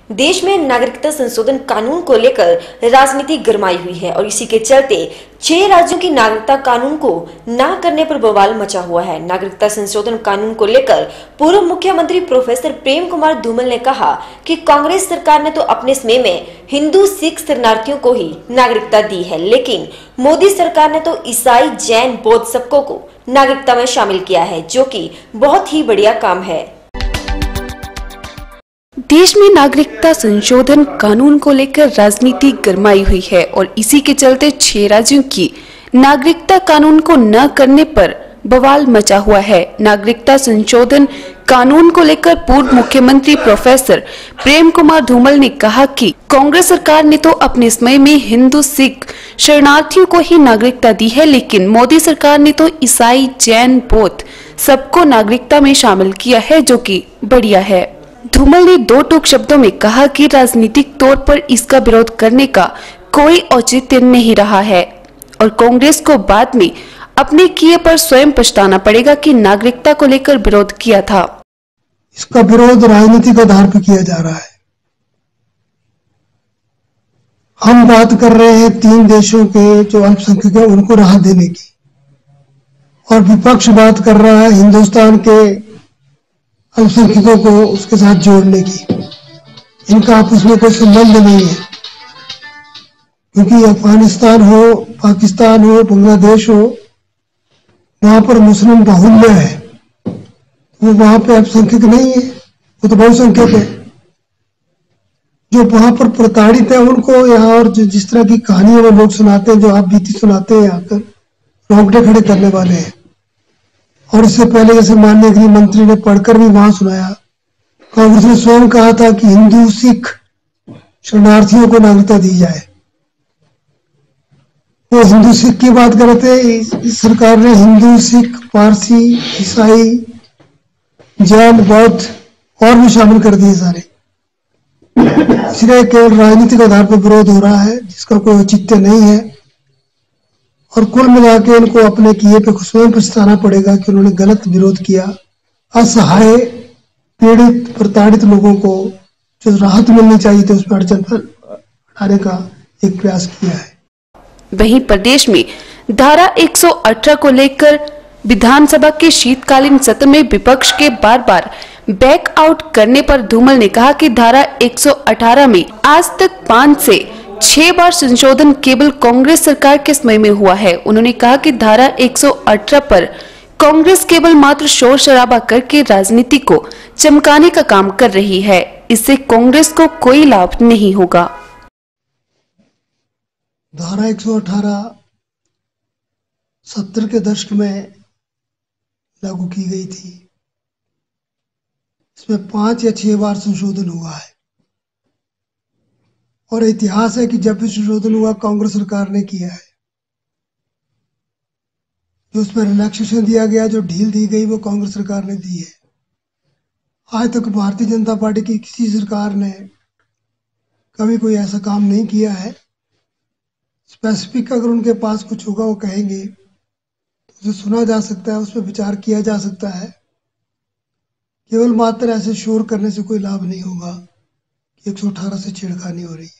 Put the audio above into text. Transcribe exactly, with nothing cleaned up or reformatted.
देश में नागरिकता संशोधन कानून को लेकर राजनीति गरमाई हुई है और इसी के चलते छह राज्यों की नागरिकता कानून को ना करने पर बवाल मचा हुआ है। नागरिकता संशोधन कानून को लेकर पूर्व मुख्यमंत्री प्रोफेसर प्रेम कुमार धूमल ने कहा कि कांग्रेस सरकार ने तो अपने समय में हिंदू सिख शरणार्थियों को ही नागरिकता दी है, लेकिन मोदी सरकार ने तो ईसाई, जैन, बौद्ध सबको को नागरिकता में शामिल किया है, जो कि बहुत ही बढ़िया काम है। देश में नागरिकता संशोधन कानून को लेकर राजनीति गरमाई हुई है और इसी के चलते छह राज्यों की नागरिकता कानून को न करने पर बवाल मचा हुआ है। नागरिकता संशोधन कानून को लेकर पूर्व मुख्यमंत्री प्रोफेसर प्रेम कुमार धूमल ने कहा कि कांग्रेस सरकार ने तो अपने समय में हिंदू, सिख शरणार्थियों को ही नागरिकता दी है, लेकिन मोदी सरकार ने तो ईसाई, जैन, बौद्ध सबको नागरिकता में शामिल किया है, जो कि बढ़िया है। धूमल ने दो टूक शब्दों में कहा कि राजनीतिक तौर पर इसका विरोध करने का कोई औचित्य नहीं रहा है और कांग्रेस को बाद में अपने किए पर स्वयं पछताना पड़ेगा कि नागरिकता को लेकर विरोध किया था। इसका विरोध राजनीतिक आधार पर किया जा रहा है। हम बात कर रहे हैं तीन देशों के जो अल्पसंख्यक है उनको राहत देने की, और विपक्ष बात कर रहा है हिंदुस्तान के अल्पसंख्यकों को उसके साथ जोड़ने की। इनका आपस में कोई संबंध नहीं है, क्योंकि अफगानिस्तान हो, पाकिस्तान हो, बांग्लादेश हो, वहां पर मुस्लिम बाहुल्य है, वो वहां पे अल्पसंख्यक नहीं है, वो तो बहुसंख्यक है। जो वहां पर प्रताड़ित है उनको यहाँ, और जिस तरह की कहानियां वो लोग सुनाते हैं, जो आप बीती सुनाते हैं, आकर रोंगटे खड़े करने वाले हैं। और इससे पहले जैसे माननीय गृह मंत्री ने पढ़कर भी वहां सुनाया, कांग्रेस ने स्वयं कहा था कि हिंदू, सिख शरणार्थियों को नागरिकता दी जाए। वो हिंदू सिख की बात कर रहे थे, इस सरकार ने हिंदू, सिख, पारसी, ईसाई, जैन, बौद्ध और भी शामिल कर दिए सारे। इसलिए केवल राजनीतिक आधार पर विरोध हो रहा है, जिसका कोई औचित्य नहीं है, और कुल मिला के इनको अपने किए पे स्वयं पछताना पड़ेगा कि उन्होंने गलत विरोध किया। असहाय, पीड़ित, प्रताड़ित लोगों को जो राहत मिलनी चाहिए थी, उस पर अड़चन हटाने का एक प्रयास किया है। वहीं प्रदेश में धारा एक सौ अठारह को लेकर विधानसभा के शीतकालीन सत्र में विपक्ष के बार बार बैक आउट करने पर धूमल ने कहा कि धारा एक सौ अठारह में आज तक पांच से छह बार संशोधन केवल कांग्रेस सरकार के समय में हुआ है। उन्होंने कहा कि धारा एक सौ अठारह पर कांग्रेस केवल मात्र शोर शराबा करके राजनीति को चमकाने का काम कर रही है, इससे कांग्रेस को कोई लाभ नहीं होगा। धारा एक सौ अठारह सत्तर के दशक में लागू की गई थी। इसमें पांच या छह बार संशोधन हुआ है, और इतिहास है कि जब भी संशोधन हुआ कांग्रेस सरकार ने किया है। जो उसमें रिलैक्सेशन दिया गया, जो ढील दी गई, वो कांग्रेस सरकार ने दी है। आज तक भारतीय जनता पार्टी की किसी सरकार ने कभी कोई ऐसा काम नहीं किया है। स्पेसिफिक अगर उनके पास कुछ होगा वो कहेंगे तो उसे सुना जा सकता है, उस पर विचार किया जा सकता है। केवल मात्र ऐसे शोर करने से कोई लाभ नहीं होगा कि एक सौ अठारह से छेड़खानी हो रही है।